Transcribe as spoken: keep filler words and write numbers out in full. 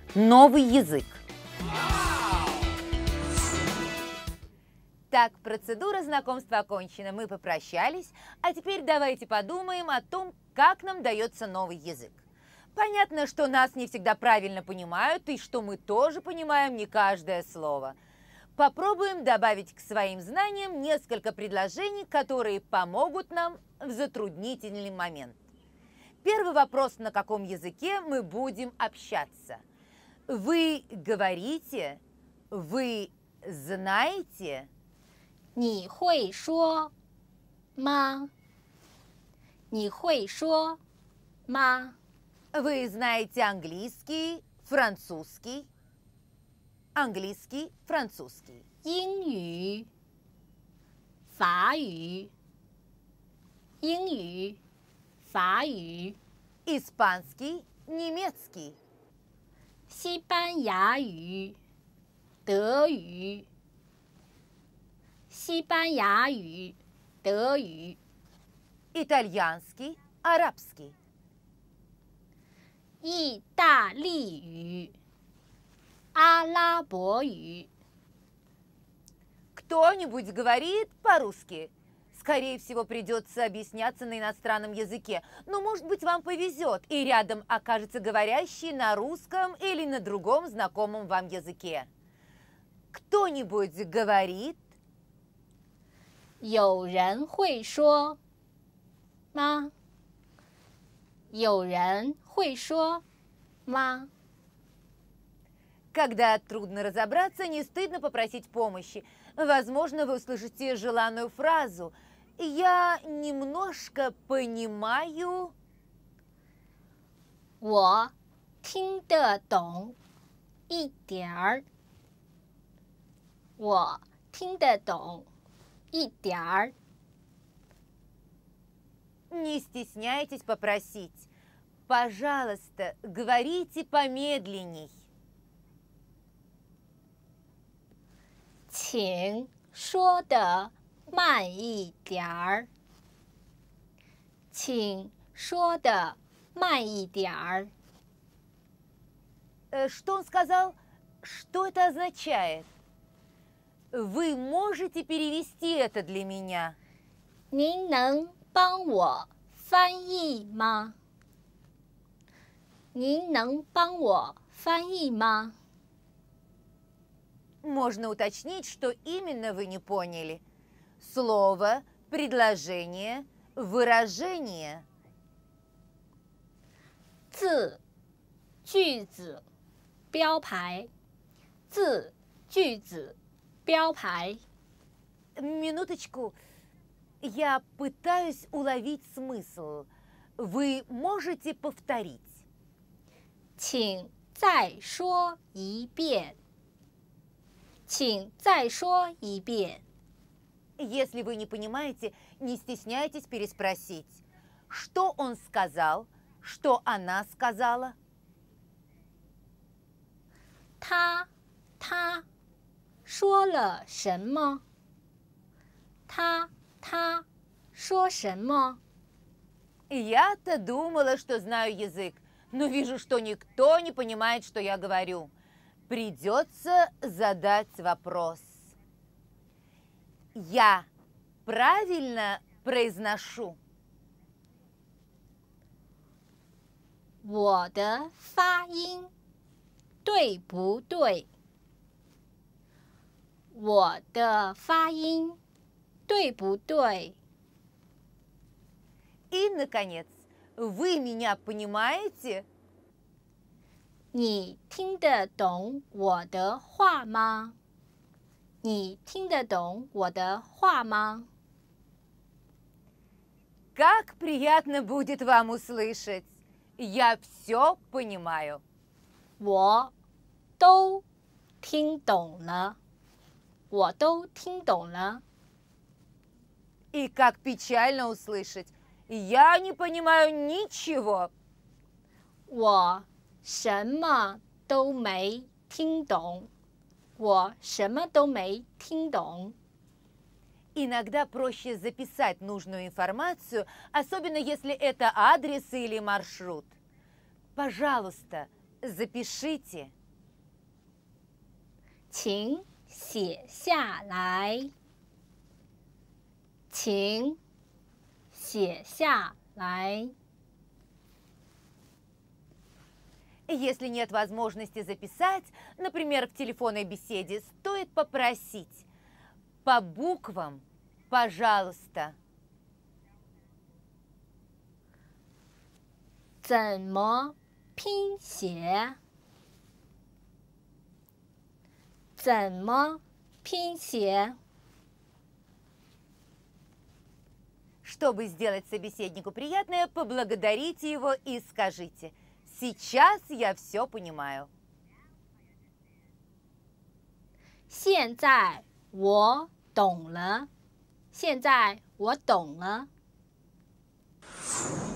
Новый язык. Так, процедура знакомства окончена, мы попрощались, а теперь давайте подумаем о том, как нам дается новый язык. Понятно, что нас не всегда правильно понимают, и что мы тоже понимаем не каждое слово. Попробуем добавить к своим знаниям несколько предложений, которые помогут нам в затруднительный момент. Первый вопрос: на каком языке мы будем общаться? Вы говорите, вы знаете? 你会说吗？你会说吗？ Вы знаете английский, французский? Английский, французский. 英语、法语、英语、法语、 Испанский, немецкий. 西班牙语、德语、西班牙语、德语、 Итальянский, арабский. 意大利语、阿拉伯语。 Кто-нибудь говорит по-русски? Скорее всего, придется объясняться на иностранном языке. Но, может быть, вам повезет, и рядом окажется говорящий на русском или на другом знакомом вам языке. Кто-нибудь говорит? 有人会说吗？有人会说吗？ Когда трудно разобраться, не стыдно попросить помощи. Возможно, вы услышите желанную фразу «Я немножко понимаю». 我听得懂一点儿。我听得懂一点儿。 Не стесняйтесь попросить. Пожалуйста, говорите помедленней. 请说的慢一点儿。请说的慢一点儿。 Э, Что он сказал? Что это означает? Вы можете перевести это для меня? 您能帮我翻译吗？您能帮我翻译吗？ Можно уточнить, что именно вы не поняли. Слово, предложение, выражение. 字、句子、标牌。字、句子、标牌。 Минуточку. Я пытаюсь уловить смысл. Вы можете повторить? 请再说一遍。请再说一遍。 Если вы не понимаете, не стесняйтесь переспросить. Что он сказал? Что она сказала? 他他说了什么？他他说什么？ Я-то думала, что знаю язык, но вижу, что никто не понимает, что я говорю. Придется задать вопрос. Я правильно произношу? 我的发音对不对？我的发音对不对？ И, наконец, вы меня понимаете? 你听得懂我的话吗？你听得懂我的话吗？ Как приятно будет вам услышать. Я все понимаю. 我都听懂了。我都听懂了。 И как печально услышать. Я не понимаю ничего. 我什么都没听懂。我什么都没听懂。 Иногда проще записать нужную информацию, особенно если это адрес или маршрут. Пожалуйста, запишите. 请写下来。请写下来。 Если нет возможности записать, например, в телефонной беседе, стоит попросить по буквам, пожалуйста. 怎么拼写？怎么拼写？ Чтобы сделать собеседнику приятное, поблагодарите его и скажите: «Сейчас я все понимаю». 现在我懂了。现在我懂了。